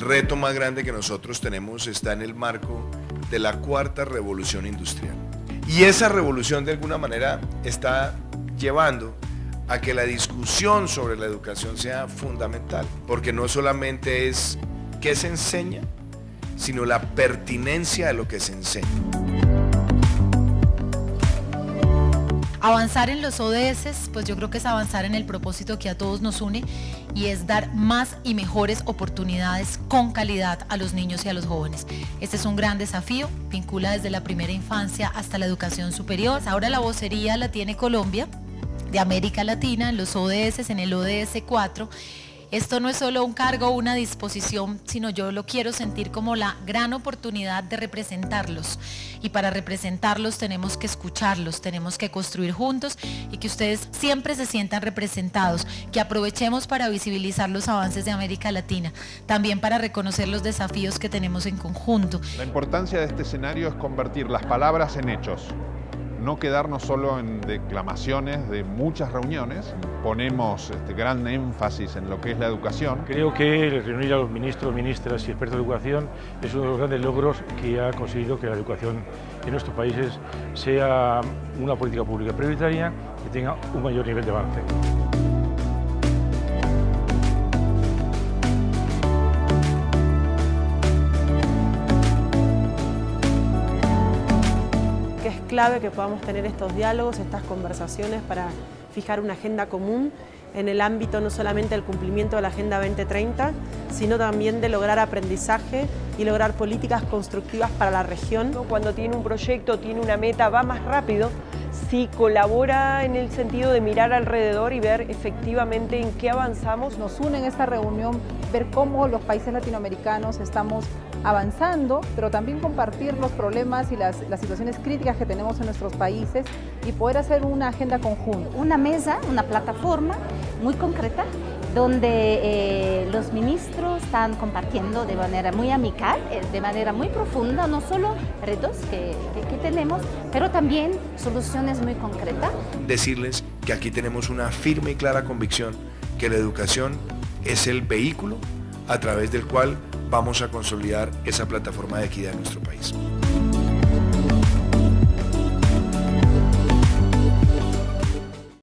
reto más grande que nosotros tenemos está en el marco de la cuarta revolución industrial. Y esa revolución de alguna manera está llevando a que la discusión sobre la educación sea fundamental, porque no solamente es qué se enseña, sino la pertinencia de lo que se enseña. Avanzar en los ODS, pues yo creo que es avanzar en el propósito que a todos nos une y es dar más y mejores oportunidades con calidad a los niños y a los jóvenes. Este es un gran desafío, vincula desde la primera infancia hasta la educación superior. Ahora la vocería la tiene Colombia, de América Latina, en los ODS, en el ODS 4. Esto no es solo un cargo o una disposición, sino yo lo quiero sentir como la gran oportunidad de representarlos. Y para representarlos tenemos que escucharlos, tenemos que construir juntos y que ustedes siempre se sientan representados, que aprovechemos para visibilizar los avances de América Latina, también para reconocer los desafíos que tenemos en conjunto. La importancia de este escenario es convertir las palabras en hechos. No quedarnos solo en declamaciones de muchas reuniones, ponemos gran énfasis en lo que es la educación. Creo que reunir a los ministros, ministras y expertos de educación es uno de los grandes logros que ha conseguido que la educación en nuestros países sea una política pública prioritaria y tenga un mayor nivel de avance. Es clave que podamos tener estos diálogos, estas conversaciones para fijar una agenda común en el ámbito no solamente del cumplimiento de la Agenda 2030, sino también de lograr aprendizaje y lograr políticas constructivas para la región. Cuando tiene un proyecto, tiene una meta, va más rápido si colabora en el sentido de mirar alrededor y ver efectivamente en qué avanzamos. Nos une en esta reunión ver cómo los países latinoamericanos estamos avanzando, pero también compartir los problemas y las situaciones críticas que tenemos en nuestros países y poder hacer una agenda conjunta. Una mesa, una plataforma muy concreta donde los ministros están compartiendo de manera muy amical, de manera muy profunda, no solo retos que tenemos, pero también soluciones muy concretas. Decirles que aquí tenemos una firme y clara convicción que la educación es el vehículo a través del cual vamos a consolidar esa plataforma de equidad en nuestro país.